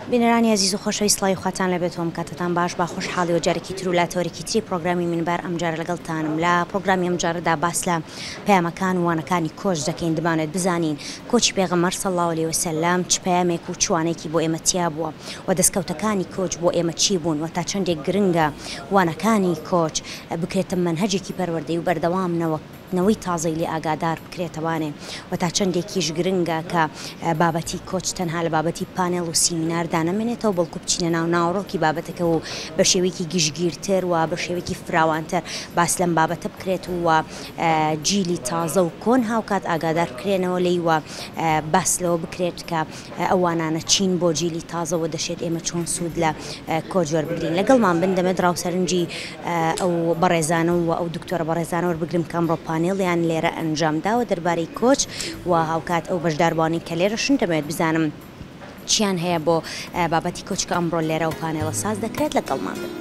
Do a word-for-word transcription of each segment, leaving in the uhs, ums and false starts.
بینەرانی عزیز و خۆشەویست سڵای خواتان لەبێتەوەم کاتتان باش با خۆشحاڵی و جارێکی تر و لاتۆرێکی تری پرۆگرامی منبەر ئەمجارە لەگەڵتانم لە پرۆگرامی ئەمجارەدا باس لە پەیامەکان و وانەکانی کۆچ دەکەین دەبانێت بزانین کۆچی پێغەمبەر صلی الله علیه وسلم چ پەیامێک و چوانێکی بۆ ئێمە تیا بووە و دەستکەوتەکانی کۆچ بۆ ئێمە چی بوون و تا چەندێک گرنگە وانەکانی کۆچ بکرێتە مەنهەجێکی پەروەردەی و بەردەوامنەوە نەوەی تازەی لێ ئاگادار بکرێتەوانێ و تا چەندێکیش گرنگە کە بابەتی کۆچ تەنها لە بابەتی پانێڵ و سیمینار دانەمێنێتەوە بەڵکو بچینە ناو ناوڕۆکی بابەتەکە و بە شێوەیەکی گشتگیرتر و بە شێوەیەکی فراوانتر باس لەم بابەتە بکرێت و جیلی تازە و کۆن هاوکات ئاگادار بکرێنەوە لی و باس لەوە بکرێت کە ئەوانانە چین بۆ جیلی تازەوە دەشێت ئێمە چۆن سوود لە کۆچ وەربگرین لەگەڵمان بن دەمێت ڕاوسەرنجی ئەو بەڕێزانە و ئەو دکتۆرە بەڕێزانە وەربگرم کە ئەمڕۆ پانێڵیان لێرە ئەنجامداوە دەربارەی کۆچ و هاوکات ئەو بەشداربوانی کە لێرەشن دەمەوێت بزانم چیان هەیە بۆ بابەتی کۆچ کە ئەمڕۆ لێرە و پانێڵە ساز دەکرێت لەگەڵمان بن.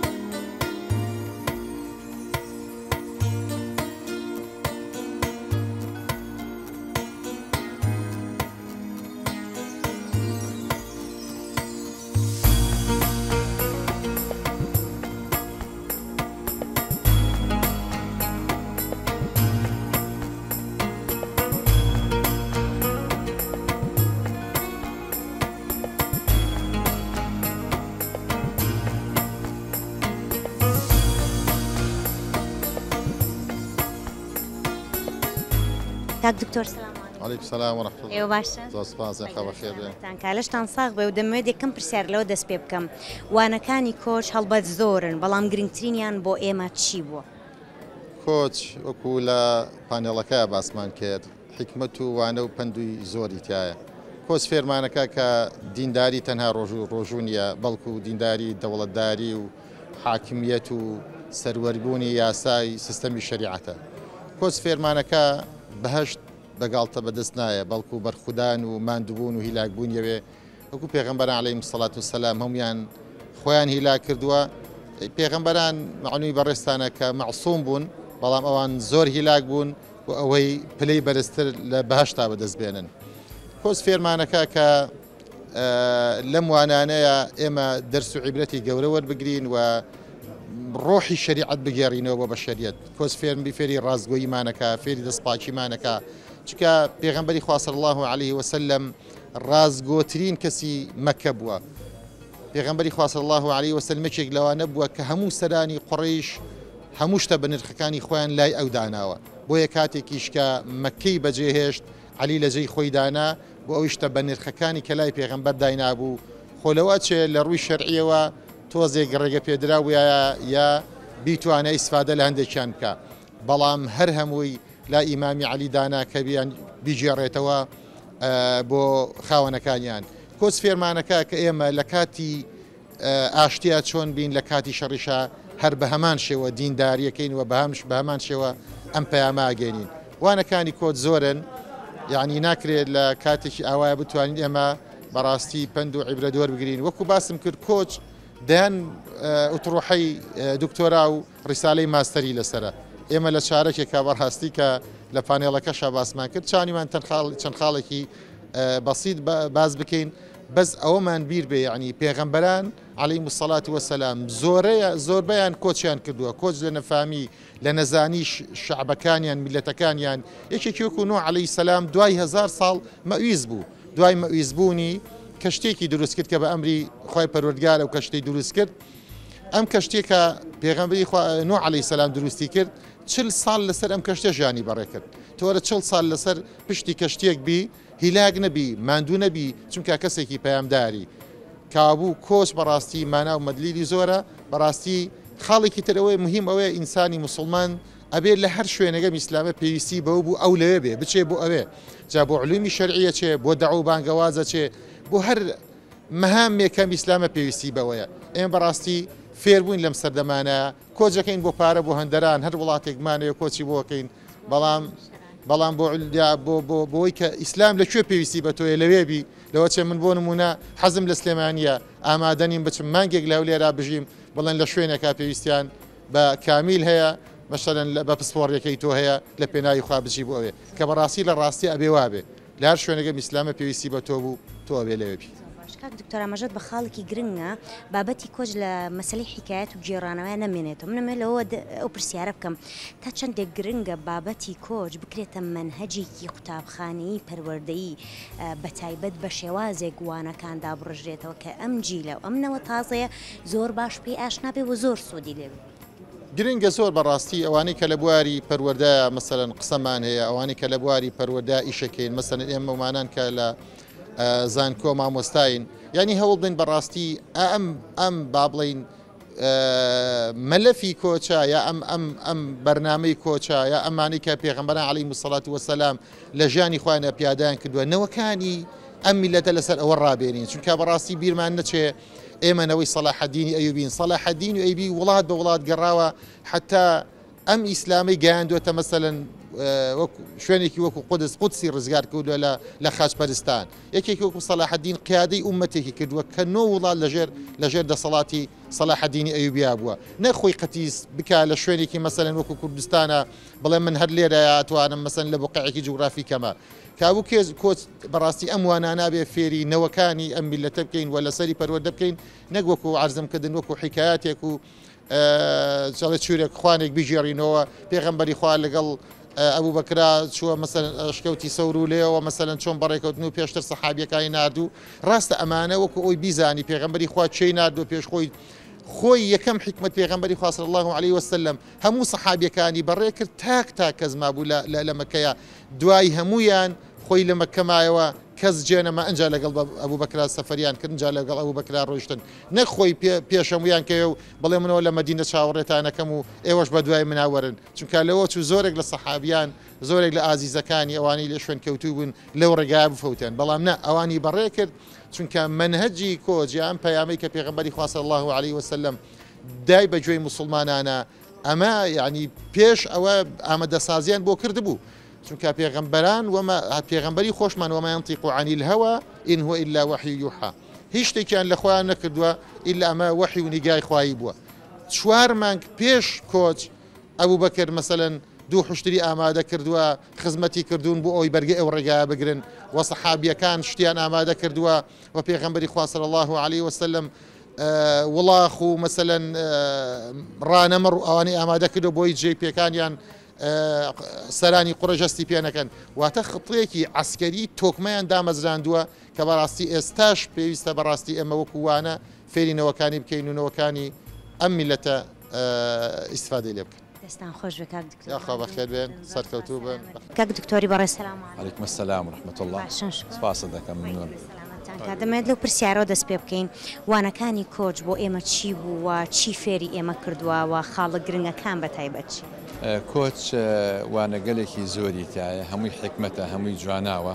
کاک دکتۆر سلام علیکم سلام و رحمة الله. ئێوە باشە؟ زۆر سپاس خەوە خێر بێ. کالەشتان ساغ بێ و دەمەوێت یەکەم پرسیار لەوە دەست پێ بکەم. وانەکانی کۆچ هەڵبەت زۆرن بەڵام گرنگترینیان بۆ ئێمە چی بووە؟ کۆچ وەکو لە پانێڵەکە باسمان کرد حکمت و وانە و پندوی زۆری تایە. کۆچ فێرمانەکە کە دینداری تەنها ڕۆژ و ڕۆژوو نیە بەڵکو دینداری دەوڵەتداری و حاکمیەت و سەروەربوونی یاسای سیستەمی شەریعەتە. کۆچ فێرمانەکە بەهەشت بەگاڵتە بەدەست نایە بەڵکو بەرخودان و ماندووبوون و هیلاکبوونیەوێ وەکو پێغەمبەران عەلەیهیمو سەڵات وسەلام هەمویان خۆیان هیلاک کردووە. پێغەمبەران معنووی بەڕێستانە کە مەعسووم بوون بەڵام ئەوان زۆر هیلاک بوون و ئەوەی پلەی بەرزتر لە بەهەشتا بەدەست بێنن. کۆچ فێرمانەکە کە لەم وانانەیە ئێمە دەرس و عیبرەتی گەورە وەربگرین و ڕۆحی شریعەت بگێڕینەوە بە بەشەریەت. کۆچ فێرمی فێری ڕازگۆییمانەکە فێری دەستپاکیمانەکە چکە پێغەمبەری خوا صلی الله علیه وسلم ڕازگۆترین کەسی مەکە بووە. پێغەمبەری خوا صلی الله علیه وسلم یەکێک لەوانە بووە کە هەموو سەرانی قوڕیش هەموو شتە بە نرخەکانی خۆیان لای ئەو داناوە بۆیە کاتێکیش کە مەکەی بەجێهێشت عەلی لە جێی خۆی دانا بۆ ئەوی شتە بە نرخەکانی کە لای پێغەمبەر داینابوو خۆلەوە چێ لە ڕووی شەرعیەوە تۆزێک ڕێگە پێدرا وایە یا بیتوانە ئیسفادە لە هەندێکیان بکە بەڵام هەر هەمووی لا ئیمامی عەلی دانا کە بیان بیجێڕێتەوە بۆ خاوەنەکانیان. کۆچ فێرمانەکە کە ئێمە لە کاتی ئاشتیا چۆن بین لە کاتی شەڕیشە هەر بە هەمان شێوە دینداریەکەین و بەهامش بە هەمان شێوە ئەم پەیامە ئاگەینین. وانەکانی کۆچ زۆرن یعنی ناکرێت لە کاتێکی ئاوایە بتوانین ئێمە بەڕاستی پند و عیبرەت وەربگرین. وەکو باسم کرد کۆچ دەیان ئوتڕۆحەی دکتۆرا و ڕیسالەی ماستەری لەسرە. ئێمە لە چارەکێکە بەڕاستی کە لە پانێڵەکەشە باسمان کرد چانیمان چەند خاڵێکی بەسیط باز بکەین بەس ئەوەمان بیر بێ یعنی پێغەمبەران عەلەیهیمو سەڵات وەسەلام زۆرەیە زۆربەیان کۆچیان کردووە. کۆچ لە نەفامی لە نەزانی شەعبەکانیان میلەتەکانیان یەکێکی وەکو نوح عەلەیهی سەلام دوای هەزار ساڵ مەویز بوو. دوای مەویزبوونی کەشتێکی دروست کرد کە بە ئەمری خۆی پەروەردگارە و کەشتەی دروست کرد. ئەم کەشتێکە پێغەمبەری نوح عەلەیهی سەلام دروستی کرد چل ساڵ لەسەر ئەم کەشتە ژیانی بەڕێ کرد. تۆرە چل ساڵ لەسەر پشتی کەشتێک بی هیلاک نەبی ماندوو نەبی چونکە کەسێکی پەیامداری کابوو. کۆچ بەڕاستی مانا و مەدلیلی زۆرە بەڕاستی خاڵێکی ترەوەی مهم ئەوەیە ئینسانی مسلمان ئەبێت لە هەر شوێنەکە ئیسلامە پێویستی بەو بوو ئەو لەوێ بێ بچێ بۆ ئەوێ جا بۆ علومی شەرعیە چێ بۆ دەعو و بانگەوازە چێ بۆ هەر مەهامێکەم ئیسلامە پێویستی بەوەیە. ئێمە بەڕاستی فێربووین لەم سەردەمانە کۆچەکەین بۆ پارە بۆ هەندەران هەر وڵاتێکمانەیە کۆچی بۆکەین بەڵام بەڵام بۆ بۆی کە ئیسلام لەکوێ پێویستی بە تۆیە لەوێ بی لەوە چێ من بۆ نمونە حەزم لە سلێمانیە ئامادەنیم بچم مانگێک لەو لێرا بژیم بڵێن لە شوێنێکا پێویستیان بە کامیل هەیە مەشەلەن بە پسپۆڕیەکەی تۆ هەیە لە پێناوی خوا بچی بۆ ئەوێ کە بەڕاستی لە ڕاستی ئەبێ وابێ لە هەر شوێنەکە ئیسلامە پێویستی بە تۆ بوو تۆ ئەبێ لەوێ بی. کاک دکتۆر ئاماژەت بە خاڵێکی گرنگە بابەتی کۆچ لە مەسلەی حکایەت و گێڕانەوەی نەمێنێتەوە منەمێ لەوە ئەو پرسیارە بکەم تا چەندێک گرنگە بابەتی کۆچ بکرێتە منهەجێکی قوتابخانەیی پەروەردەیی بە تایبەت بە شێوازێک وانەکاندا بڕژرێتەوە کە ئەم جیلە و ئەمنەوە تازەیە زۆر باش پێی ئاشنا بێ و زۆر سوودی لێ گرنگە زۆر بەڕاستی ئەوانەی کە لە بواری پەروەردە مەسەلەن قسەمان هەیە ئەوانەی کە لە بواری پەروەردە ئیشەکەین مەسەلەن ئێمە ومانان کە لە زانکۆ مامۆستاین ینی هەوڵ بدەین بەڕاستی ئەم ئەم با بڵین مەلەفی کۆچە یا ئەم ئەم ئەم بەرنامەی کۆچە یا ئەمانەی کە پێغەمبەران عەلەیهیمو سەڵات وەسەلام لە ژیانی خۆیان پیادان کردووە نەوەکانی ئەم میلەتە لەسەر ئەوە ڕابێنین چونکە بەڕاستی بیرمان نەچێ ئێمەنەوەی سەلاحەدینی ئەیوبین سەلاحەدینی ئەیوبی وڵات بە وڵات گەڕاوە حتا ئەم ئیسلامی گەیاندوێتە مەسەلەن شوێنێکی وەکو قودس قودسی ڕزگار کردووە لە خاچپەرستان یەکێکی وەکو سەلاحەدین قیادەی ئومەتێکی کردووە کە نۆ وڵات لەژێر لەژێر دەسەڵاتی سەلاحەدینی ئەیوبیا بووە نەخۆی قەتیس بکا لە شوێنێکی مەسەلەن وەکو کوردستانە بڵێ من هەر لێرە ئەتوانم مەسەلەن لە بوقعێکی جوگرافی کەمە کابوو کێز کۆچ بەڕاستی ئەم وانە نابێ فێری نەوەکانی ئەم میلەتە بکەین وە لەسەری پەروەردە بکەین نەک وەکو عەرزمکردن وەکو حیکایەتێک و چڵێ چورێک خوانێک بیژێڕینەوە پێغەمبەری خوا لەگەڵ ئەبوو بەکرا چووە مەسەلەن شکەوتی سەور و لێەوە مەسەلەن چۆن بەڕێکەوتن و پێشتر سەحابیەکانی نردوو ڕاستە ئەمانە وەکو ئەوی بیزانی پێغەمبەری خوا چێی نردووە پێش خۆی خۆی یەکەم حکمت پێغەمبەری خوا صلی الله علیه وسلم هەموو سەحابیەکانی بەڕێ کرد تاک تا کەس مابوو لە مەکەیە دوای هەمویان خۆی لە مەکەمایەوە کەس جێنەما ئەنجا لەگەڵ ئەبوو بەکرا سەفەریان کرد جا لەگەڵ ئەبوو بەکرا ڕۆیشتن نەخۆی پێشەمویان کە و بڵێ منەوە لە مەدینە چاوەڕێتانەکەم و ئێوەش بە دوای مناوەرن چونکە لەوە چوو زۆرێک لە سەحابیان زۆرێک لە ئازیزەکانی ئەوانی لێ شوێن کەوتوو بوون لەو ڕێگای بفەوتێن بەڵام نە ئەوانی بەڕێ کرد چونکە منهەجی کۆچ یان پەیامەی کە پێغەمبەری خوا صلی الله علیه وسلم دای بەگوێی موسڵمانانە ئەمە یعنی پێش ئەوە ئامادەسازیان بۆ کردبوو چونکە پێغەمبەران وما پێغەمبەری خۆشمان وما ينطق عن الهوى إن هو إلا وحي يوحى هیچ شتێکیان لە خۆیان نەکردووە ئیلا ئەمە وحی و نیگای خوایی بووە چوار مانگ پێش کۆچ ئەبوو بەکر مەسەلەن دوو حشتری ئامادە کردووە خزمەتی کردوون بۆ ئەوی بەرگە ئەو ڕێگایە بگرن و سەحابیەکان شتیان ئامادە کردووە و پێغەمبەری خوا صلی الله علیه وسلم وڵاخ و مەسەلەن ڕانەمەڕ و ئەوانەی ئامادە کردو بۆی جێی پێکانیان سەرانی قوڕەژەستی پێ نەکەن واتە خڵەیەکی عسکەری تۆکمەیان دامەزراندووە کە بەڕاستی ئێستاش پێویستە بەڕاستی ئەمە وەکووانە فێرینەوەکانی بکەین و نەوەکانی ئەم میلەتە ئیسفادەی لێ بکەن دەستان خۆش بێ کاک دکتۆر یاخوا بەخێر بێن سەرکەوتوو بن کاک دکتۆری بەڕێ سەلام عەلەیکم السەلام ورحمەت الله سپاس دەکەم ممنون دەمێت لەو پرسیارەوە دەست پێ بکەین وانەکانی کۆچ بۆ ئێمە چی بوو و چی فێری ئێمە کردووە و خاڵە گرنگەکان بە تایبەت چی کۆچ وانەگەلێکی زۆری تایە هەمووی حکمەتە هەمووی جواناوە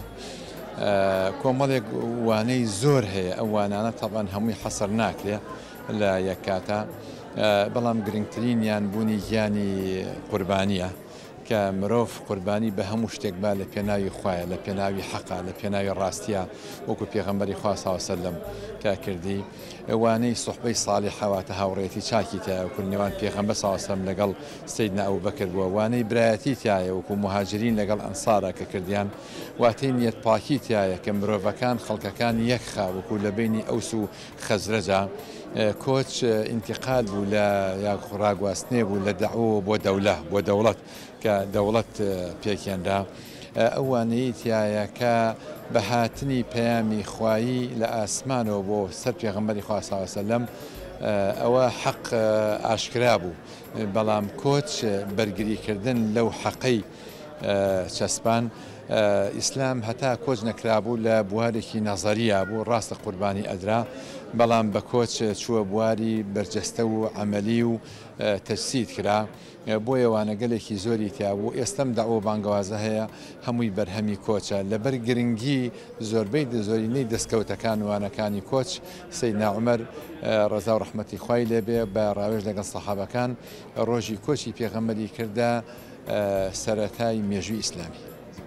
کۆمەڵێک وانەی زۆر هەیە ئەو وانانە تەبەن هەمووی حەسەر ناکرێ لە یەک کاتە بەڵام گرنگترینیان بوونی گیانی قوربانیە کە مرۆڤ قوربانی بە هەموو شتێک با لە پێناوی خوایە لە پێناوی حەقا لە پێناوی ڕاستیە وەکو پێغەمبەری خوا صلی الله علیه وسلم کە کردی ئەوانەی سوحبەی ساڵح هەواتە هاوڕێتی چاکی تایە وەکو نێوان پێغەمبەر صلی الله علیه وسلم لەگەڵ سەیدنا ئەبوبەکر بووە وانەی برایەتی تایە وەکو مهاجرین لەگەڵ ئەنسارە کە کردیان واتەی نیەت پاکی تایە کە مرۆڤەکان خەڵکەکان یەکخا وەکو لە بینی ئەوس و خەزرەجە کۆچ انتقال بوو لە یا ڕاگواستنێ بوو لە دەعوە بۆ دەولە بۆ دەوڵەت کە دەوڵەت پێکێنرا ئەوانەی تایە کە بە هاتنی پەیامی خوایی لە ئاسمانەوە بۆ سەر پێغەمبەری خوا صلی الله علیه وسلم ئەوە حەق ئاشکرا بوو بەڵام کۆچ بەرگریکردن لەو حەقەی چەسپان ئیسلام هەتا کۆچ نەکرابوو لە بوارێکی نەزەریە بوو ڕاستە قوربانی ئەدرا بەڵام بە کۆچ چووە بواری بەرجەستە و عەمەلی و تەجسید کرا بۆ ئێوانەگەلێکی زۆری تیابوو ئێستەم داوە بانگوازە هەیە هەمووی بەرهەمی کۆچە لەبەر گرنگی زۆربەی زۆرینەی دەستکەوتەکان وانەکانی کۆچ سەیدنا عومەر ڕەزا و ڕەحمەتی خوای لێبێ بە ڕاوێژ لەگەڵ سەحابەکان ڕۆژی کۆچی پێغەمبەری کردە سەرەتای مێژووی ئیسلامی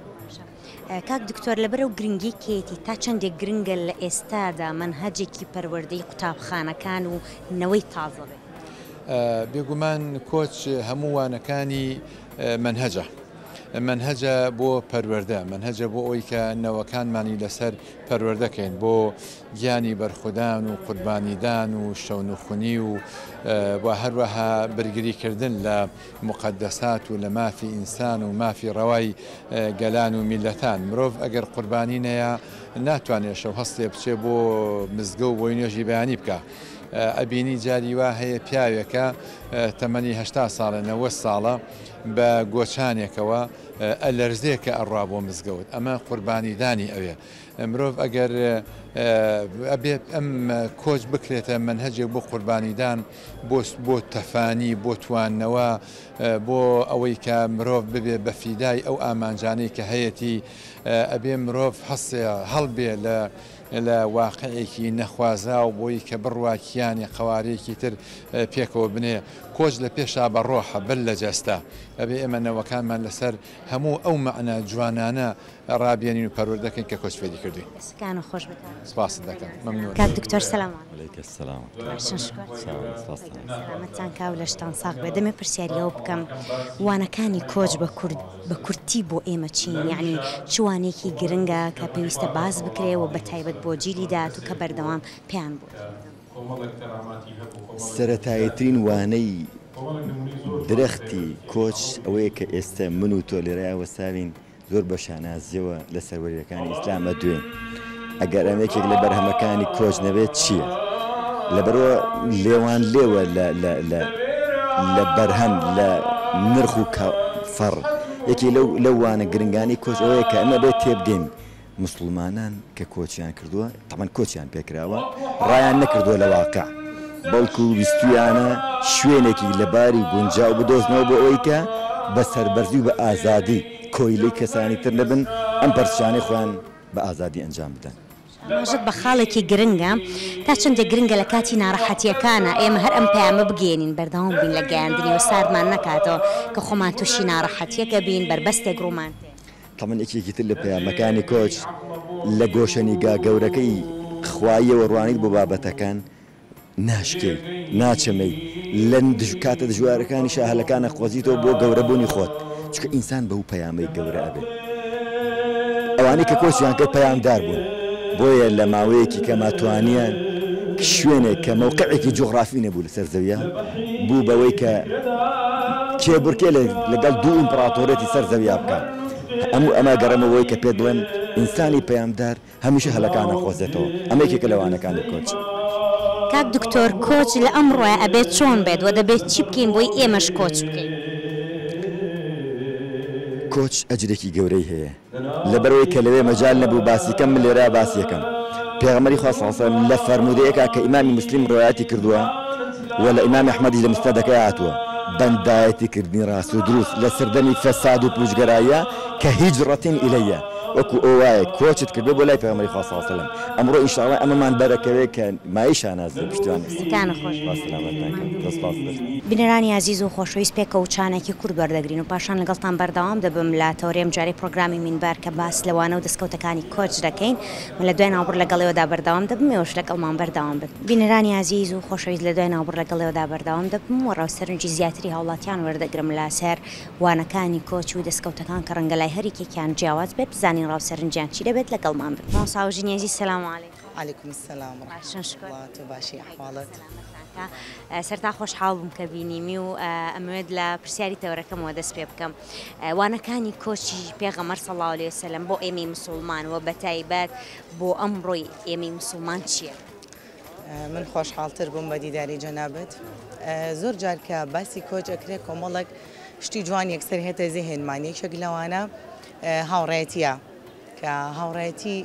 کاک دکتۆر لەبەر و گرنگی کێتی تا چەندێک گرنگە لە ئێستادا منهەجێکی پەروەردەی قوتابخانەکان و نەوەی تازە بێت بێگومان کۆچ هەموو وانەکانی منهەجە منهجە بۆ پەروەردە، منهجە بۆ ئەوەی کە نەوەکانمانی لەسەر پەروەردەکەین، بۆ گیانی بەرخودان و قوربانیدان و شەونوخونی و و هەروەها بەرگریکردن لە مقدسات و لە مافی ئینسان و مافی ڕەوای گەلان و میلەتان. مرۆڤ ئەگەر قوربانی نەیە ناتوانێت شەو هەستێ بچێ بۆ مزگە و بۆی نوێژی بەیانی بکە. ئەبینی جاری وا هەیە پیاوێکە تەمەنی هەشتا ساڵە نەوە ساڵە بە گۆچانێکەوە ئەلەرزێکە ئەڕوا بۆ مزگەوت، ئەمە قوربانیدانی ئەوێ. مرۆڤ ئەگەر ئەبێت ئەم کۆچ بکرێتە منهجێک بۆ قوربانیدان، بۆ تەفانی، بۆ تواننەوە، بۆ ئەوەی کە مرۆڤ ببێ بە فیدای ئەو ئامانجانەی کە هەیەی، ئەبێ مرۆڤ هەستێ هەڵبێ لە لە واقعێکی نەخوازا و بۆی کە بڕواکیانی قوارێکی تر پێکەوە بنێ. کۆچ لە پێشا بە ڕۆحە بل لە جەستا، ئەبێ ئێمە نەوەکانمان لەسەر هەموو ئەو مەعنە جوانانە ڕابێنین و پەروەردەکەین کە کۆچ فێری کردووی. سکان و خۆش بکات. سپاس دەکەم. مەمنون. کاک دکتۆر سەلام عەلەیکە سەلام. سلامەتتان کا و لەشتان ساغ بێ. دەمێ پرسیاریەوە بکەم، وانەکانی کۆچ بە کورتی بۆ ئێمە چین؟ یعنی چوانێکی گرنگە کە پێویستە باز بکرێ و بە تایبەت بۆ جیلی داات و کە بەردەوام پێیان بوو. سەرەتایەترین وانەی درەختی کۆچ ئەوەیە کە ئێستا من و تۆ لێرەیە وەساوین زۆر بە شانازیەوە لە سەروەریەکانی ئیسلامە دوێن. ئەگەر ئەمێکێک لە بەرهەمەکانی کۆچ نەبێت چییە؟ لەبەرەوە لێوان لێوە لە بەرهەم لە نرخ و فەڕ. یەکی لەو وانە گرنگانی کۆچ ئەوەیە کە ئەمە بێت تێبگەین مسلمانان کە کۆچیان کردووە، تەمەن کۆچیان پێکراوە، ڕایان نەکردووە لە واقع، بەڵکو ویستویانە شوێنێکی لەباری گونجاو بدۆزنەوە بۆ ئەوەی کە بە سەربەرزی و بە ئازادی کۆیلەی کەسانی تر نەبن، ئەم پەرچانەی خۆیان بە ئازادی ئەنجام بدەن. ماژت بە خاڵێکی گرنگە، تا چندێک گرنگە لە کاتی ناڕەحەتیەکانە ئێمە هەر ئەم پەیامە بگێنین، بەردەوام بین لە گەیاندنی و ساردمان نەکاتەوە کە خۆمان تووشی ناڕەحەتیەکە بین، بربەستێک ڕوومان تێ. تەمەن یەکێکی تر لە پەیامەکانی کۆچ لە گۆشەنیگا گەورەکەی خواییەوە ڕوانیت بۆ بابەتەکان ناشکێ ناچەمەی لە کاتە دژوارەکانی شاهلەکانە خۆزیتەوە بۆ گەورەبوونی خۆت، چکە ئینسان بەو پەیامەی گەورە ئەبێ. ئەوانەی کە کۆچیان کرد پەیامدار بوون، بۆیە لە ماوەیەکی کە ماتوانیان شوێنێک کە مەوقعێکی جوغرافی نەبوو لەسەر زەویە بوو بەوەی کە کێبورکێ لەگەڵ دوو ئیمپراتۆرەتی سەر زەویا بکە. ئەموو ئەمە گەڕەمەوەی کە پێ بڵێن ئینسانی پەیامدار هەمیشە هەلەکانە خۆزێتەوە. ئەمەیەکێکە لەوانەکانی کۆچ. کاک دکتۆر، کۆچ لە ئەمڕۆیە ئەبێت چۆن بێت و دەبێت چی بکەین بۆی ئێمەش کۆچ بکەین؟ کۆچ ئەجرێکی گەورەی هەیە، لەبەرەوەی کە لەوێ مەجال نەبوو باسیکەم من لێرە باسی یەکەم. پێغەمبەری خوا صلی الله علیه و سلم لە فەرمودەیەکە کە ئیمامی مسلم ڕوایەتی کردووە و لە ئیمامی ئەحمەدی لە مستەدەکەی هاتووە، بەندایەتی کردنی ڕاست و دروست لە سەردەمی فەساد و پوچگەراییە کە هیجڕەتین ئیلەیە، وەکو ئەو وایە کۆچت کردو بۆ لای پێغەمبەری خوا صلی الله علیه و سلم. ئەمڕۆ ئینشاءالله ئەمەمان بەرەکەوێت کە مای شاناز لە پشتیوان سکانە خۆش. بینەرانی عزیز و خۆشەویست، پێکەوتچانێکی کورد وەردەگرین و پاشان لەگەڵتان بەردەوام دەبم لە تەورەیەم جارەی پرۆگرامی مینبەر کە باس لەوانە و دەستکەوتەکانی کۆچ دەکەین. من لە دوای ناوبڕ لەگەڵێوەدا بەردەوام دەبم، ئێوەش لەگەڵمان بەردەوام بن. بینەرانی عزیز و خۆشەویست، لە دوای ناوبڕ لەگەڵێوەدا بەردەوام دەبم و ڕاوسەرنجی زیاتری هاوڵاتیان وەردەگرم لەسەر وانەکانی کۆچ و دەستکەوتەکان کە ڕەنگە لای هەریکێکیان جیاواز بێت، بزانین ڕاوسەرنجیان چی دەبێت لەگەڵمان بن. مامۆستا عزیز سلام علیکم. علیکم السلام و رحمة الله و باشی ئەحواڵت؟ سەرتا خۆشحاڵ بووم کە بینیمی و ئەمەوێت لە پرسیاری تەورەکەمەوە دەست پێ بکەم. وانەکانی کۆچی پێغەمبەر صلی الله علیه و سلم بۆ ئێمەی موسڵمان و بەتایبەت بۆ ئەمڕۆی ئێمەی موسڵمان چییە؟ من خۆشحاڵتر بووم بە دیداری جەنابەت. زۆر جار کە باسی کۆچ ئەکرێ کۆمەڵێک شتی جوان یەکسەر هێتە زیهێنمان. یەکێک لەوانە هاوڕێیەتیە کە هاوڕێیەتی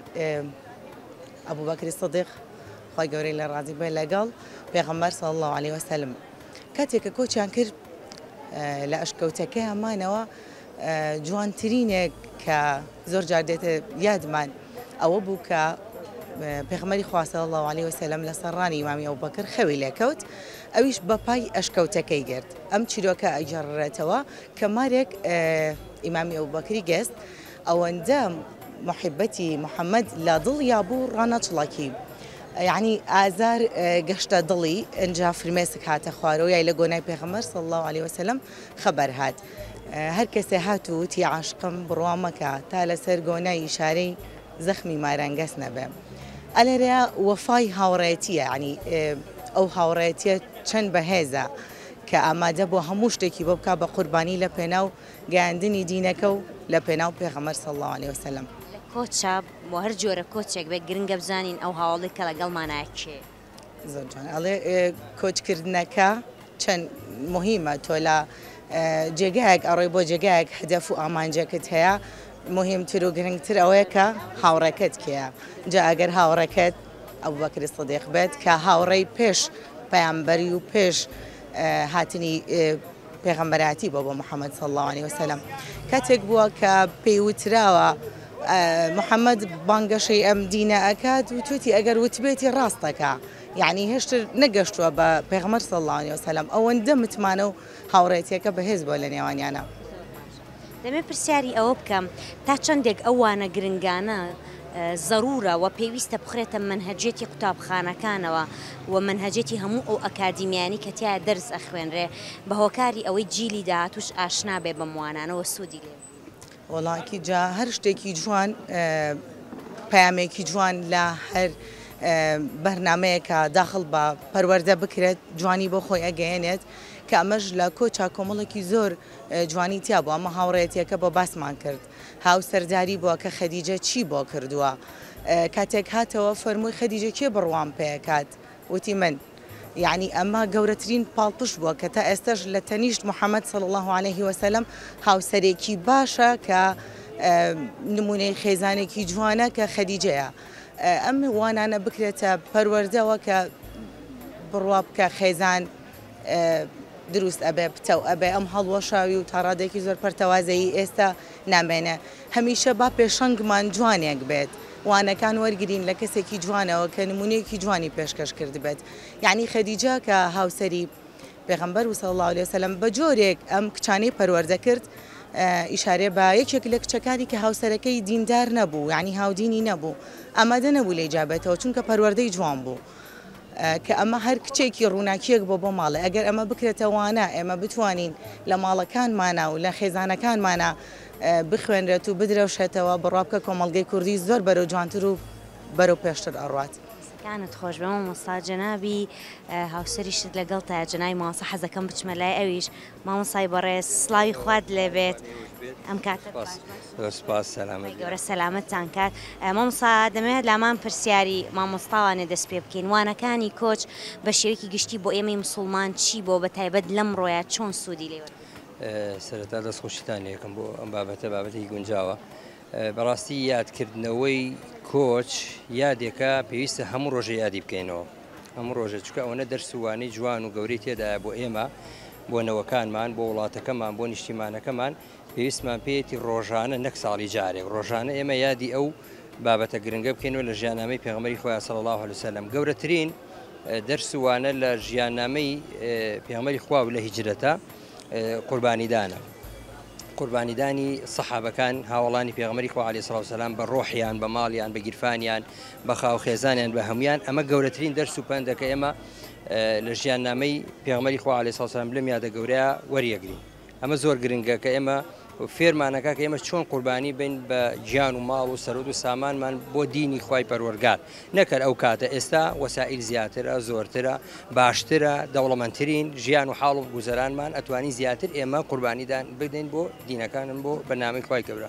ئەبوو بەکری سەدیق خۆی گەورەی لە ڕازی بێ لەگەڵ پێغەمبەر صلی الله علیه و سلم. کاتێک کە کۆچیان کرد لە ئەشکەوتەکەی ئەمانەوە جوانترینێک کە زۆر جار دێتە یادمان ئەوە بوو کە پێغەمبەری خوا صلی الله علیه و سلم لە سەرڕانی ئیمامی ئەبوبەکر خەوی لێکەوت، ئەویش بە پای ئەشکەوتەکەی گرت. ئەم چیرۆکە ئەجێڕێتەوە کە مارێک ئیمامی ئەبوبەکری گەست ئەوەندە محبەتی محەممەد لە دڵیا بوو ڕانەچڵەکی، یعنی ئازار گەشتە دڵی ئەنجا فرمێسک هاتە خوارەوە یای لە گۆنای پێغەمبەر صلی الله علیه و سلم خەبەر هات. هەر کەسێ هاتوو تی عاشقم بڕوا مەکە تا لەسەر گۆنای ئیشارەی زەخمی مارانگەس نەبێ. ئەلێرەیە وەفای هاوڕێتیە، ینی ئەو هاوڕێتیە چەند بەهێزە کە ئامادە بۆ هەموو شتێکی بۆ بکە بە قوربانی لە پێناو گەیاندنی دینەکە و لە پێناو پێغەمبەر صلی الله علیه وسلم. کۆچە بۆ هەر جۆرە کۆچێک بێ گرنگە بزانین ئەو هاوڵی کە لەگەڵمانایە کێ. زۆر جوان ئەڵێ کۆچکردنەکە چەند مهمە، تۆ لە جێگایەک ئەڕۆی بۆ جێگایەک هەدەف و ئامانجەکەت هەیە، مهمتر و گرنگتر ئەوەیە کە هاوڕێکت کێیە. جا ئەگەر هاوڕێکت ئەبوبەکر سیدیق بێت کە هاوڕێی پێش پەیامبەری و پێش هاتنی پێغەمبەراتی بۆ بۆ محەممەد صلی الله علیه وسلم، کاتێک بووە کە پێی وتراوە محەممەد بانگەشەی ئەم دینە ئەکات و توتی ئەگەر وتبێتی ڕاستەکە، یعنی هێشتر نەگەشتووە بە پێغەمبەر صلی الله علیه وسلم. ئەوەندە متمانە و هاوڕێتیەکە بەهێز بۆ لە نێوانیانە. دەمێ پرسیاری ئەوە بکەم تا چەندێک ئەوانە گرنگانە ضرورە و پێویستە بخرێتە منهەجێتی قوتابخانەکانەوە و منهەجێتی هەموو ئەو ئەکادیمیانی کە تیا دەرس ئەخوێنرێ بە هۆکاری ئەوەی جیلی داهاتوش ئاشنا بێ بە موانانەوە سوودی لێ. وەڵاکی جا هەر شتێکی جوان پەیامێکی جوان لە هەر بەرنمەیەکە داخل بە پەروەردە بکرێت جوانی بۆ خۆی ئەگەیەنێت کە ئەمەش لە کۆچا کۆمەڵێکی زۆر جوانی تیا بووە. ئەمە هاوڕێتیەکە بۆ باسمان کرد، هاوسەرداری بووە کە خەدیجە چی بۆ کردووە. کاتێک هاتەوە فەرمووی خەدیجە کێ بڕوام پێکات، وتی من. یعنی ئەمە گەورەترین پاڵپشت بووە کە تا ئێستش لە تەنیشت محەممەد صلی الله علیه وسلم هاوسەرێکی باشە کە نمونەی خێزانێکی جوانە کە خەدیجەیە. ئەم وانانە بکرێتە پەروەردەوە کە بڕوا بکە خێزان دروست ئەبێ پتە و ئەبێ ئەم هەڵوەشاوی و تا ڕادێکی زۆر پەرتەوازایی ئێستا نامێنە. هەمیشە با پێشەنگمان جوانێک بێت، وانەکان وەرگین لە کەسێکی جوانەوە کە نمونەیەکی جوانی پێشکەش کرد بێت. یعنی خەدیجە کە هاوسەری پێغەمبەر صلی الله علیه وسلم بە جۆرێک ئەم کچانەی پەروەردە کرد، ئیشارێ بە یەکێک لە کچەکانی کە هاوسەرەکەی دیندار نەبوو، یعنی هاودینی نەبوو، ئامادە نەبوو لێ جابێتەوە چونکە پەروەردەی جوان بوو. کە ئەمە هەر کچێکی ڕووناکیەک بۆ بۆ ماڵە. ئەگەر ئەمە بکرێتەوانە ئێمە بتوانین لە ماڵەکانمانە و لە خێزانەکانمانە بخوێنرێت و بدرەوشێتەوە بڕابکە کۆمەڵگەی کوردی زۆر بەرەو جوانتر و بەرەو پێشتر ئەڕوات. کانت خۆش بەمە مامۆستا جەنابی هاوسەریشت لەگەڵ تا جەنای مامۆستا حەزەکەم بچمە لای ئەویش. مامۆستای بەڕێز سڵاوی خوات لێبێت. ئەم کاتە سپاس سەلامەت گەورە سەلامەتتان کات. مامۆستا دەمەوێت لامان پرسیاری مامۆستاوانێ دەست پێ بکەین، وانەکانی کۆچ بە شێوەیەکی گشتی بۆ ئێمەی مسڵمان چی بۆ بە تایبەت لەم ڕۆیە چۆن سوودی لێوە؟ سەرەتا دەستخۆشیتان یەکەم بۆ ئەم بابەتە بابەتی گونجاوە. بەڕاستی یادکردنەوەی کۆچ یادێکە پێویستە هەموو ڕۆژە یادی بکەینەوە، هەموو ڕۆژە، چکە ئەوەنە دەرسوانەی جوان و گەورەی تێدایە بۆ ئێمە، بۆ نەوەکانمان، بۆ وڵاتەکەمان، بۆ نیشتیمانەکەمان پێویستمان پێیەتی ڕۆژانە نەک ساڵی جارێک، ڕۆژانە ئێمە یادی ئەو بابەتە گرنگە بکەینەوە لە ژیاننامەی پێغەمبەری خۆی صلی الله علیه وسلم. گەورەترین دەرسوانە لە ژیاننامەی پێغەمبەری خوا و لە هیجرەتە قوربانیدانە. قوربانیدانی سەحابەکان هاوڵانی پێغەمبەری خوا عەلەیهی سڵاو وسەلام بە ڕۆحیان، بە ماڵیان، بە گیرفانیان، بە خاوخێزانیان، بە هەمویان. ئەمە گەورەترین دەرس و پەندەکە ئێمە لە ژیاننامەی پێغەمبەری خوا عەلەیهی سڵاو وسەلام لەم یادە گەورەیە وەریەگرین. ئەمە زۆر گرنگە کە ئێمە فێرمانەکە کە ئێمە چۆن قوربانی بین بە گیان و ماڵ و سەرۆت و سامانمان بۆ دینی خوای پەروەردگار. نەکەر ئەو کاتە ئێستا وەسائل زیاترە، زۆرترە، باشترە، دەوڵەمەندترین ژیان و حاڵ و گوزەرانمان ئەتوانی زیاتر ئێمە قوربانیدان بدەین بۆ دینەکانن، بۆ بەنامەی خوای گەورە.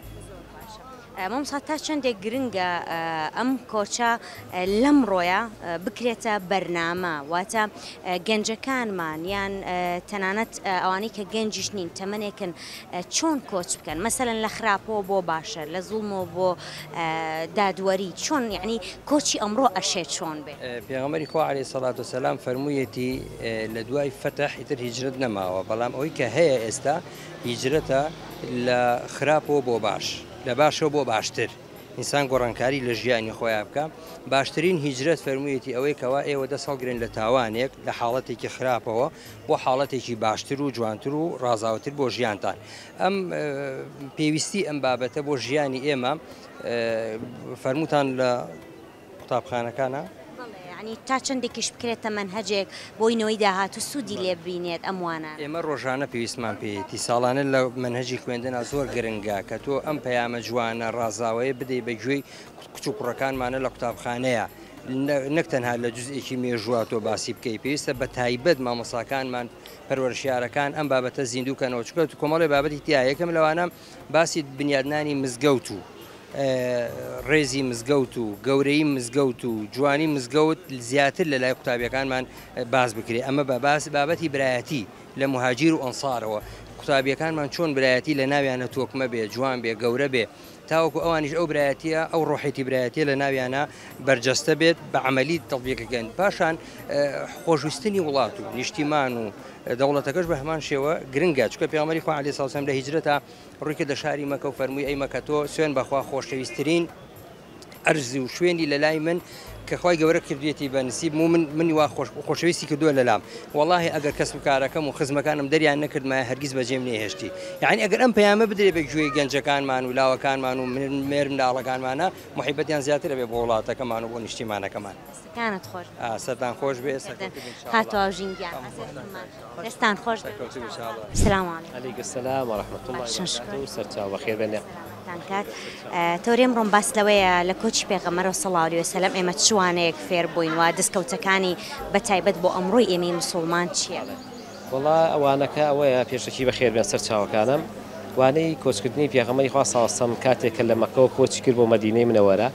مامۆستا تا چەندێک گرنگە ئەم کۆچە لەم ڕۆیە بکرێتە بەرنامە، واتە گەنجەکانمان یان تەنانەت ئەوانەی کە گەنجیش نین تەمەنێکن چۆن کۆچ بکەن، مەسەلەن لە خراپەوە بۆ باشە، لە زوڵمەوە بۆ دادوەری، چۆن یعنی کۆچی ئەمڕۆ ئەشێت چۆن بێت؟ پێغەمبەری خوا عەلەیهی سەڵات وسەلام فەرموویەتی لە دوای فەتح ئیتر هیجرەت نەماوە، بەڵام ئەوەی کە هەیە ئێستا هیجرەتە لە خراپەوە بۆ باش، لە باشەوە بۆ باشتر. ئینسان گۆڕانکاری لە ژیانی خۆیان بکە. باشترین هیجرەت فەرموویەتی ئەوەی کەوا ئێوە دەسەڵگرن لە تاوانێک، لە حاڵەتێکی خراپەوە بۆ حاڵەتێکی باشتر و جوانتر و ڕازاوتر بۆ ژیانتان. ئەم پێویستی ئەم بابەتە بۆ ژیانی ئێمە فەرمووتان لە قوتابخانەکانە ینی تا چندێکیش بکرێتە منهەجێک بۆینەوەی داهات و سوودی لێ ببینێت ئەموانە ئێمە ڕۆژانە پێویستمان پێێتی ساڵانە لە منهەجی خوێندنە زۆر گرنگە کە تۆ ئەم پەیامە جوانە ڕازاوەیە بدەیت بەگوێی کچ و کوڕەکانمانە لە قوتابخانەیە نەک تەنها لە جزئێکی مێژووە تۆ باسی بکەی پێویستە بە تایبەت مامۆساکانمان پەروەردەشارەکان ئەم بابەتە زیندووکەنەوە چکە تو کۆمەڵی بابەتی تیا یەکەم لەوانە باسی بنیادنانی مزگەوت و ڕێزی مزگەوت و گەورەی مزگەوت و جوانی مزگەوت زیاتر لە لای قوتابیەکانمان باز بکرێت ئەمە بە باس بابەتی برایەتی لە مهاجیر و ئەنسارەوە قوتابیەکانمان چۆن برایەتی لە ناویانە تۆکمە بێ جوان بێ گەورە بێ تاوەکو ئەوانیش ئەو برایەتیە ئەو ڕۆحێتی برایەتیە لە ناویانە بەرجەستە بێت بە عملی تەطبیقەکەن پاشان خۆشویستنی وڵات و نیشتیمان و دەوڵەتەکەش بە هەمان شێوە گرنگە چکە پێغەمبەری خوا عەلەیهی سەڵام وسەلام لە هیجرەتە ڕوویکردە شاری مەکە و فەرمووی ئەی مەکە تۆ سوێن بەخوا خۆشەویستترین ئەرزی و شوێنی لەلای من کە خوای گەورە کردوێتی بە نسیب و من منی وا خۆشەویستی کردووە لەلام وەڵاهی ئەگەر کەسب و کارەکەم و خزمەکانم دەریان نەکردمایە هەرگیز بەجێم نێهێشتی یعنی ئەگەر ئەم پەیامە بدرێت بە گوێی گەنجەکانمان و لاوەکانمان و مێر منداڵەکانمانە محیبەتیان زیاترە بێ بۆ وڵاتەکەمان و بۆ نیشتیمانەکەمان کانت خۆش سەرتان خۆش بێ هاتووە ژینگیان دەستان خۆش سلام علیکم السلام ورحمة الله وبركاته سەرچاو بەخێر بێنێ کات تۆرێم ڕۆم باس لەوەیە لە کۆچی پێغەمبەر صلی الله علیه و سلم ئێمە چوانەیەک فێر بووین و دەستکەوتەکانی بە تایبەت بۆ ئەمڕۆی ئێمەی موسڵمان چییە؟ وەڵا ئەوانەکە ئەوەیە پێشەکی بەخێر بێن سەرچاوەکانم وانەی کۆچکردنی پێغەمبەری خوا صلی الله علیه و سلم کاتێکە لە مەکەوە کۆچی کرد بۆ مەدینەی منەوەرە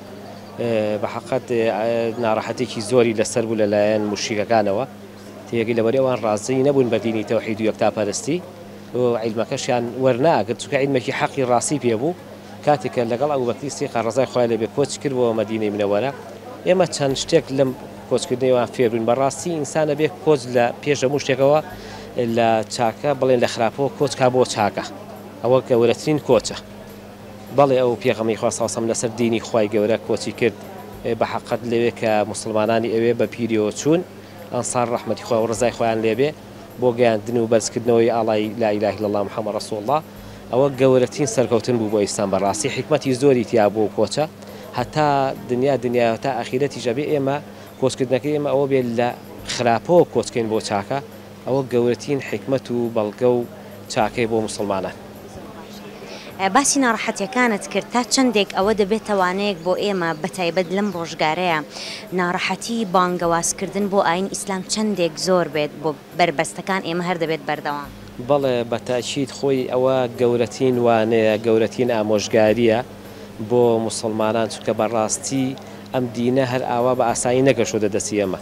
بە حەقیقەت ناڕەحەتێکی زۆری لەسەر بوو لەلایەن موشریکەکانەوە تێگەی لەبەرەوەی ئەوان ڕازی نەبوون بە دینی تەوحید و یەکتاپەرستی و عیلمەکەشیان وەرناگرت چونکە عیلمێکی حەقی ڕاستی پێبوو کاتێکە لەگەڵ ئەبوبەکری سیدیق ڕەزای خوای لێبێ کۆچ کرد بۆ مەدینەی منەوەرە ئێمە چەند شتێک لەم کۆچکردنەوە فێر بووین بەڕاستی ئینسانە بێ کۆچ لە پێش هەموو شتێکەوە لە چاکە بڵێن لە خراپەوە کۆچ کا بۆ چاکە ئەوە گەورەترین کۆچە بەڵێ ئەو پێغەمبەری خوا صلی الله علیه و سلم لەسەر دینی خوای گەورە کۆچی کرد بە حەقیقەت لەوێ کە موسڵمانانی ئەوێ بە پیریەوە چوون ئەنسار ڕەحمەتی خوا و ڕزای خۆیان لێبێ بۆ گەیاندن و بەرزکردنەوەی ئاڵای لا ئیلاهە ئیلا الله محەممەد ڕەسوڵ الله ئەوە گەورەترین سەرکەوتن بوو بۆ ئیسلام بەڕاستی حکمەتی زۆری تیا بۆ کۆچە هەتا دنیا دنیا تا ئاخیرەتی ژەبێ ئێمە کۆچکردنەکەی ئێمە ئەوە بێت لە خراپەوە کۆچکەین بۆ چاکە ئەوە گەورەترین حکمەت و بەڵگە و چاکەی بۆ موسڵمانان باسی ناڕەحەتیەکانت کرد تا چندێک ئەوە دەبێت توانەیەک بۆ ئێمە بە تایبەت لەم ڕۆژگارەیە ناڕەحەتی بانگەوازکردن بۆ ئاین ئیسلام چندێک زۆر بێت بۆ بربەستەکان ئێمە هەر دەبێت بەردەوام بەڵێ بەتاکید خۆی ئەوە گەورەترین وانەیە گەورەترین ئامۆژگاریە بۆ موسڵمانان چونکە بەڕاستی ئەم دینە هەر ئاوا بە ئاسایی نەگەشۆدە دەستی ئێمە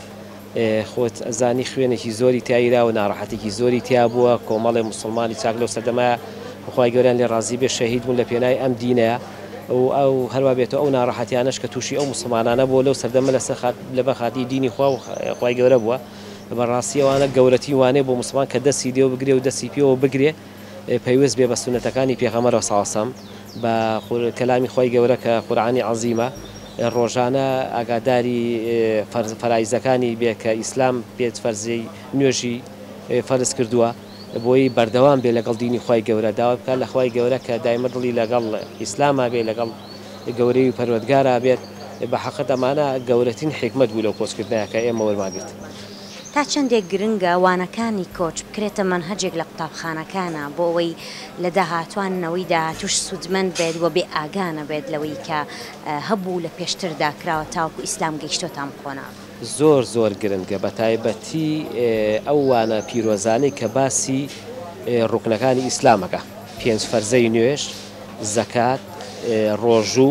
خۆت ئەزانی خوێنێکی زۆری تایرا و ناڕەحەتێکی زۆری تیا بووە کۆمەڵی موسڵمانی چاک لەو سەردەمایە خوای گەوریان لێ ڕازی بێ شەهید بوون لە پێناوی ئەم دینەیە و ئەو هەروە بێتەوە ئەو ناڕەحەتیانەش کە تووشی ئەو موسڵمانانە بۆ لەو سەردەمە لەسەر لەبەر خاتی دینی خوا و خوای گەورە بووە بەڕاستی ئەوانە گەورەتی وانێ بۆ موسڵمان کە دەستی دێ و بگرێ و دەستی پێوە بگرێ پەیوەست بێ بە سونەتەکانی پێغەمبەر صلی الله علیه و سلم بە کەلامی خوای گەورە کە قورئانی عەزیمە ڕۆژانە ئاگاداری فەرایزەکانی بێ کە ئیسلام پێت فەرزەی نوێژی فەرز کردووە بۆی بەردەوام بێ لەگەڵ دینی خوای گەورە داوا بکات لە خوای گەورە کە دایمە دڵی لەگەڵ ئیسلامە بێ لەگەڵ گەورەی و پەروەردگارە بێت بە حەقیقەت ئەمانە گەورەترین حکمت بوو لەو کۆچکردنەوە کە ئێمە وەرماگرت تا چندێک گرنگە وانەکانی کۆچ بکرێتە منهەجێک لە قوتابخانەکانە بۆ ئەوەی لە داهاتوانەوەی داهاتوش سوودمەند بێت و بێ ئاگانە بێت لەوەی کە هەبوو لە پێشتردا کراوە تاوەکو ئیسلام گەیشتۆتان خۆنا زۆر زۆر گرنگە بە تایبەتی ئەو وانە پیرۆزانەی کە باسی ڕوکنەکانی ئیسلامەکە پێنج فەرزەی نوێژ زەکات ڕۆژوو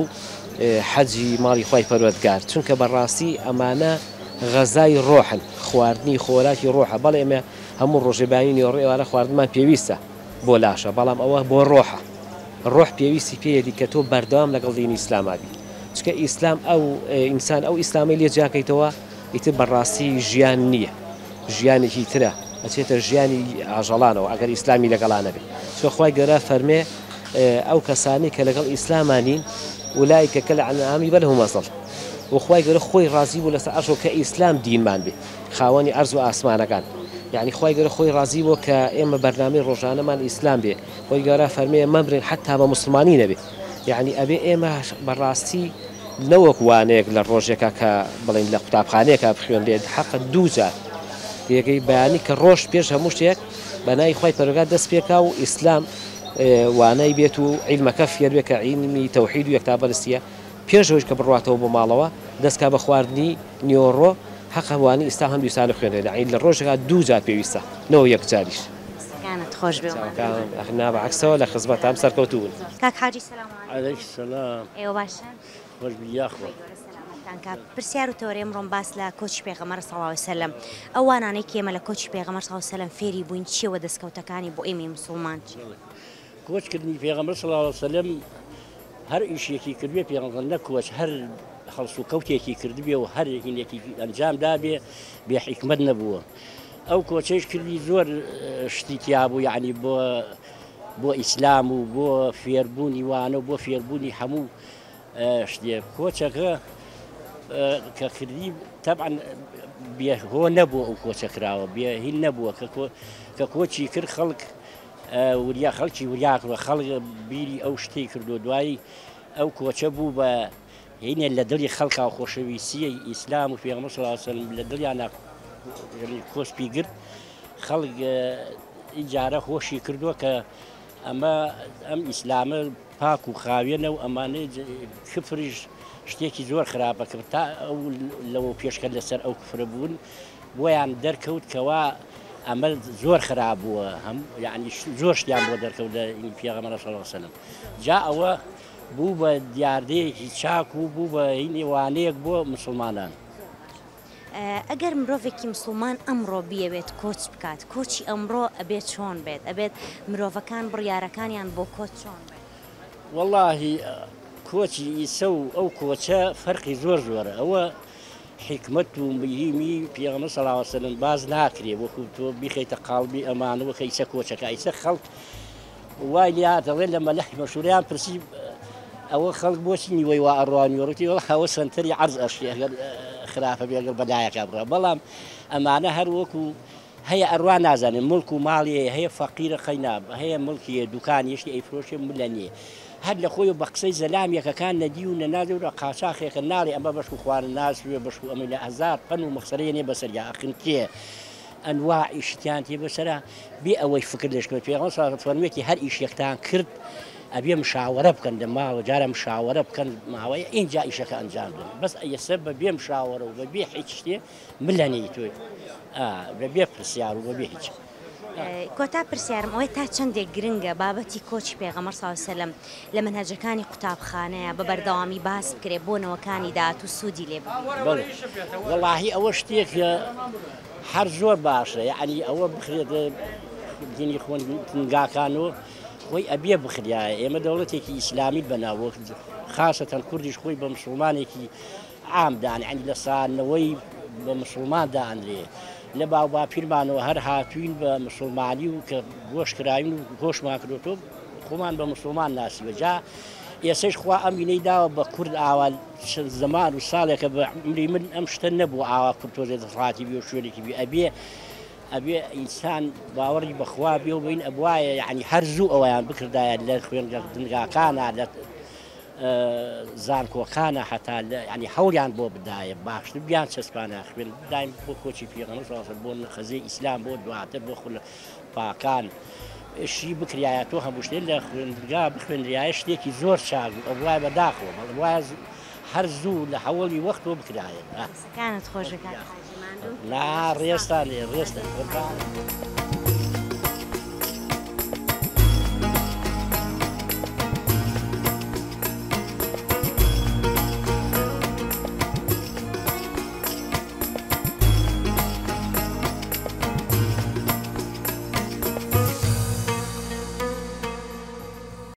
حەجی ماڵی خوای پەروەردگار چونکە بەڕاستی ئەمانە غەزای ڕۆحن خواردنی خۆراکی ڕۆحە بەڵێ ئێمە هەموو ڕۆژێبانی ڕێوارە خواردنمان پێویستە بۆ لاشە بەڵام ئەوە بۆ ڕۆحە ڕۆح پێویستی پێیەتی کە تۆ بەردەوام لەگەڵ دینی ئیسلامابی چکە ئیسلام ئەو ئینسان ئەو ئیسلامی لێ جاکەیتەوە ئیتر بەڕاستی ژیان نییە ژیانێکی ترە ئەچێتە ژیانی ئاژەڵانەوە ئەگەر ئیسلامی لەگەڵانە بێت چۆ خوای گەورە فەرمێ ئەو کەسانی کە لەگەڵ ئیسلامانین ئولایکە کە الأنعامی بەل هوم ئەضل وخوای گەورە خۆی ڕازی بوو لەسەر ئەرزەوە کە ئیسلام دینمان بێ خاوەنی ئەرز و ئاسمانەکان یعنی خوای گەورە خۆی ڕازی بوو کە ئێمە بەرنامەی ڕۆژانەمان ئیسلام بێ خۆی گەورە فەرمێ مەمرن حتا بە موسڵمانی نەبێ یعنی ئەبێ ئێمە بەڕاستی نەوەک وانەیەک لە ڕۆژێکە کە بڵین لە قوتابخانەیەکە بخوێن لێ حەقە دوو جار یەکەی بەیانی کە ڕۆژ پێش هەموو شتێک بەنای خی پەروەردگار دەست پێکا و ئیسلام وانای بێت و عیلمەکە فێر بێت کە عیلمی تەوحید و یەکتابەرستیە پێشەوەش کە بڕاتەوە بۆ ماڵەوە دەستکا بە خواردنی نیۆڕۆ حەقەوانی ئیستا هەم دووسانە خوێنێت عید لە ڕۆژێکا دوو جار پێویستە نەوە یەک جاریش خۆش نابعکسەوە لە خزمەتام سەرکەوتوو بوون. کاک حاجی سەلام عەلەیکم سەلام. ئێوە باشن؟ خۆش بیاخۆ. پرسیار و تۆرە ئەمڕۆم باس لە کۆچی پێغەمبەر صلی الله علیه و سەلەم ئەو وانانەی کێمە لە کۆچی پێغەمبەر صلی الله علیه و سەلەم فێری بووین چیەوە دەستکەوتەکانی بۆ ئێمەی موسڵمان؟ کۆچکردنی پێغەمبەر صلی الله علیه و سەلەم هەر ئیشێکی کردوێ پێغەمبەر نەکۆچ هەر خەڵس و کەوتێکی کردبێ و هەر هینێکی ئەنجام دابێ بێ حیکمەت نەبووە. ئەو کۆچەش کردی زۆر شتی تیا بوو یعنی بۆ بۆ ئیسلام و بۆ فێربوونی وانە و بۆ فێربوونی هەموو شتێ کۆچەکە کە کردی تەبعاً بێهۆ نەبووە ئەو کۆچە کراوە بێهین نەبووە کە کۆچی کرد خەڵک وریا خەڵکی وریاکڕە خەڵک بیری ئەو شتەی کردو دوایی ئەو کۆچە بوو بە هینێ لە دڵی خەڵکا و خۆشەویستیی ئیسلام و پێغەمبەر صلی الله علیه و سەلەم لە دڵیانە کۆسپی گرت خەڵک ئیجارە خۆشی کردووە کە ئەمە ئەم ئیسلامە پاک و خاوێنە و ئەمانەی کفریش شتێکی زۆر خراپە کرد تا ئەو لەوە پێشکە لەسەر ئەو کفرە بوون بۆیان دەرکەوت کەوا ئەمە زۆر خراپ بووە هەم یعنی زۆر شتیان بۆ دەرکەوت لە پێغەمبەر صلی الله علیه و سەلەم جا ئەوە بوو بە دیاردەیەکی چاک و بوو بە هینی وانەیەک بۆ مسلمانان. ئەگەر مرۆڤێکی مسلمان ئەمڕۆ بیەوێت کۆچ بکات کۆچی ئەمڕۆ ئەبێت چۆن بێت ئەبێت مرۆڤەکان بڕیارەکانیان بۆ کۆچ چۆن بێت؟ وەڵاهی کۆچی ئیسە و ئەو کۆچە فەرقی زۆر زۆرە ئەوە حکمت و مهمی پێغەمبەر صلی الله علیه و سەلەم باز ناکرێ وەکو تۆ بیخەیتە قاڵبی ئەمانەوە کە ئیسە کۆچەکە ئیسە خەڵک وای لێ دەڵێن لە مەلەحی مەشهوریان پرسی ئەوە خەڵک بۆچی نیوەی وا ئەڕوانیوەڕەتی وەڵا ئەوە سنتەری عەرز ئەشێ ئەگەر خراپە بێ ئەگەر بەلایەکە بڕە بەڵام ئەمانە هەر وەکو هەیە ئەڕوا نازانن مڵک و ماڵی هەیە فەقیرە خەیناب هەیە مڵکی دوکانیشتی ئەیفرۆشێ ملە نییە هەر لە خۆی بە قسەی زەلامێکەکان نەدی و نەنادەورە قاچاخێکە ناڵێ ئەمە بەش و خوارن ناسوێ بەش و ئەمە لە ئەزار پەن و مەخسەرەیە نێ بەسەریا ئەخن کێ ئەنواعی شتیان تێ بەسەرا بێ ئەوەی فکر لەشکەوت پێغەمبەر صلی الله علیه و سەلەم فەرموویەتی هەر ئیشێکتان کرد ئەبێ مشاوەرە بکەن لە ماوە جارە مشاوەرە بکەن ماوەیە ئینجا ئیشەکە ئەنجام بدەن بەس ئەیەسەر بەبێ مشاوەرە و بەبێ هیچ شتێ ملەنی تۆی بەبێ پرسیار و بەبێ هیچ. کۆتا پرسیارم ئەوەی تا چەندێک گرنگە بابەتی کۆچی پێغەمبەر صلی الله علیه و سەلەم لە منهەجەکانی قوتابخانەیە بە بەردەوامی باس بکرێ بۆ نەوەکانی داهات و سوودی لێ بڵێ وەڵاهی ئەوە شتێک هەر زۆر باشە یعنی ئەوە بخرێت دینی خوێندنگاکانەوە خۆی ئەبێ بخریایە ئێمە دەوڵەتێکی ئیسلامی بەناوە خاسەتەن کوردیش خۆی بە مسلمانێکی عامدان عنی لە سانەوەی بە مسلمان دانرێ لە باو باپیرمانەوە هەر هاتوین بە مسلمانی و کە گۆشکراین و گۆشمان کردوتۆ خۆمان بە مسلمان ناسیوە جا ئێسش خوا ئەمینەی داوە بە کورد ئاوا زەمان و ساڵێکە بە عمری من ئەم شتە نەبوو ئاوا کورد تۆزێت ڕاتی بێ و شوێنێکی بێ ئەبێ ئەبێ ئینسان باوەڕی بەخوا بێ و بین ئەبوایە یعنی هەر زوو ئەوەیان بکردایە لە خوێندنگاکانە لە زانکۆکانە هەتا ینی هەوڵیان بۆ بدایە باشتر بیان چەسپانە خوێن بدایم بۆ کۆچی پێغەمبەر صلی الله علیه و سەلەم بۆ خەزەی ئیسلام بۆ دواتر بۆ خول پاکان شی بکریایە تۆ هەموو شتێک لە خوێندنگا بخوێنرایە شتێکی زۆر چاک ئەو وایە بەداخەوە بەڵام وایە هەر زوو لە هەوڵی وەختەوە بکرایە کانت خۆشەکان لا ڕێستان لێ ڕێستە